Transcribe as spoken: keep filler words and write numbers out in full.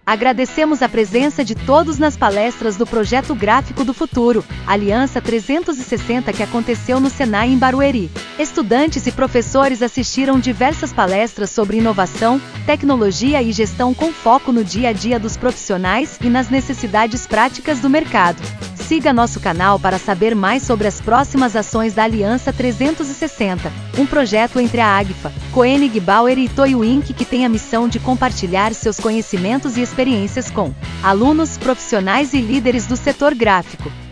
Agradecemos a presença de todos nas palestras do Projeto Gráfico do Futuro, Aliança trezentos e sessenta, que aconteceu no Senai em Barueri. Estudantes e professores assistiram diversas palestras sobre inovação, tecnologia e gestão com foco no dia a dia dos profissionais e nas necessidades práticas do mercado. Siga nosso canal para saber mais sobre as próximas ações da Aliança trezentos e sessenta, um projeto entre a Agfa, Koenig Bauer e Toyo Inc, que tem a missão de compartilhar seus conhecimentos e experiências com alunos, profissionais e líderes do setor gráfico.